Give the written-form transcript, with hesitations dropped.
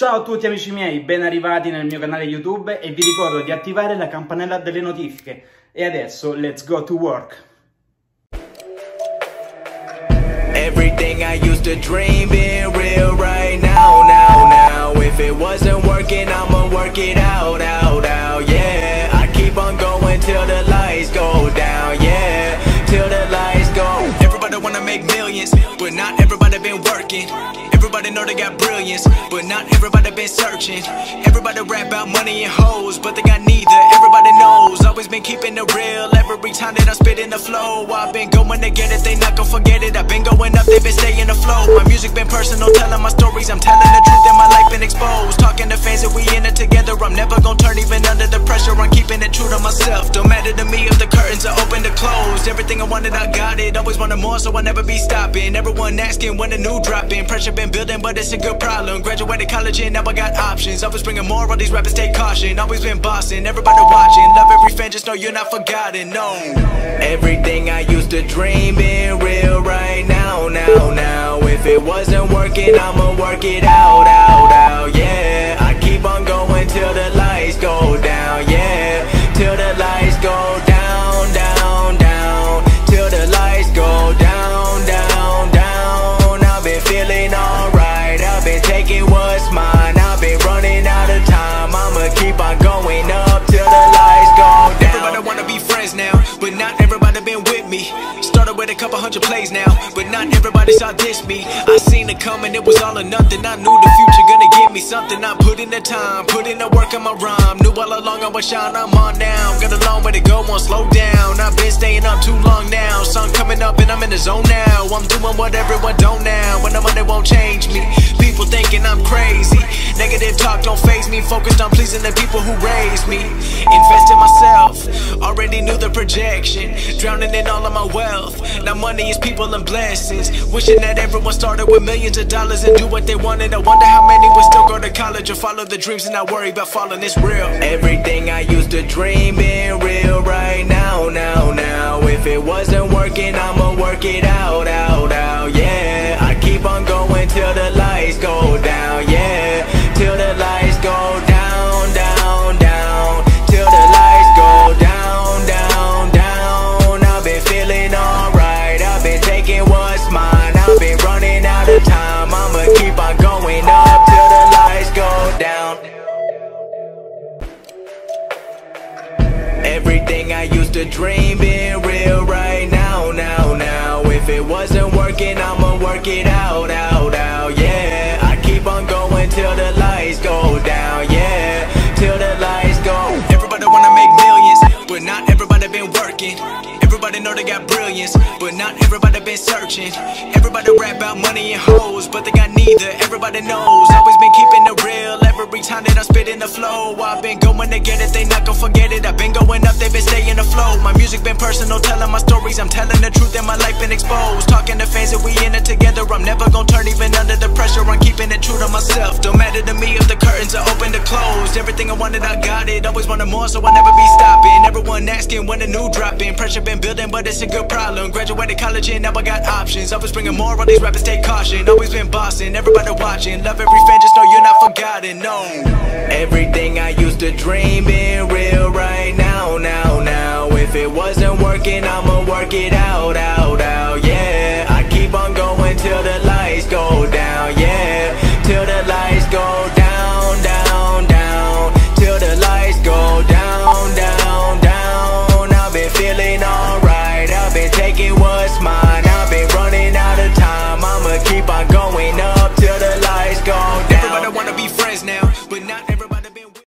Ciao a tutti amici miei, ben arrivati nel mio canale YouTube e vi ricordo di attivare la campanella delle notifiche. E adesso, let's go to work! Everything I used to dream being real right now, now. If it wasn't working, I'ma work it out, yeah. I keep on going till the lights go down, yeah. Till the lights go. Everybody wanna make millions, but not everybody been working. Everybody know they got brilliance, but not everybody been searching. Everybody rap about money and hoes, but they got neither. Everybody knows, always been keeping it real. Every time that I spit in the flow, I've been going to get it, they not gon' forget it. I've been going up, they been staying afloat. My music been personal, telling my stories. I'm telling the truth and my life been exposed. Talking to fans that we in it together. I'm never gon' turn even under the pressure. I'm keeping it true to myself. Don't matter to me if the curtains are open or closed. Everything I wanted, I got it. Always wanted more, so I'll never be stopping. Everyone asking when a new drop in. Pressure been building, but it's a good problem. Graduated college and now I got options. Always bringing more, all these rappers take caution. Always been bossing, everybody watching. Love every fan, just know you're not forgotten, no. Everything I used to dream being real right now, now. If it wasn't working, I'ma work it out, yeah. I keep on going till the lights go down, yeah. Till the lights go down, down. Till the lights go down, down. I've been feeling alright, I've been taking what's mine. I've been running out of time, I'ma keep on going up till the lights go down. Everybody wanna be friends now, but not everybody been with me. Started with a couple hundred plays now, but not everybody saw this me. I seen it coming, it was all or nothing. I knew the future gonna give me something. I put in the time, put in the work on my rhyme. Knew all along I was shine, I'm on now. Got a long way to go, won't slow down. I've been staying up too long now. Sun coming up and I'm in the zone now. I'm doing what everyone don't now. When the money won't change me. People thinking I'm crazy. Negative talk don't faze me. Focused on pleasing the people who raised me. Invest in myself, already knew the projection. Drowning in all of my wealth. Now money is people and blessings. Wishing that everyone started with millions of dollars and do what they wanted. I wonder how many would still go to college or follow the dreams and not worry about falling. It's real. Everything I used to dream being real right now, now. If it wasn't working, I'ma work it out, yeah. I keep on going till the lights go down, yeah. Till the lights go down, down. Till the lights go down, down. I've been feeling alright, I've been taking what's mine. I've been running out of time, I'ma keep on going up till the lights go down. Everything I used to dream being real right now, now. If it wasn't working, I'ma work it out, yeah. I keep on going till the lights go down, yeah. Till the lights go. Everybody wanna make millions, but not everybody been working. Everybody know they got brilliance, but not everybody been searching. Everybody rap about money and hoes, but they got neither. Everybody knows, always been keeping it real. Every time that I spit in the flow, I've been going to get it, they not gon' forget it. I've been going up, they been staying afloat. My music been personal, telling my stories. I'm telling the truth and my life been exposed. Talking to fans that we in it together. I'm never gon' turn even under the pressure. I'm keeping it true to myself. Don't matter to me if the curtains are open or closed. Everything I wanted, I got it. Always wanted more, so I'll never be stopping. Everyone asking when a new drop in. Pressure been building, but it's a good problem. Graduated college and now I got options. Always bringing more, all these rappers take caution. Always been bossing, everybody watching. Love every fan, just know you're not forgotten, no. Everything I used to dream being real right now, now. If it wasn't working, I'ma work it out, yeah. I keep on going till the lights go down.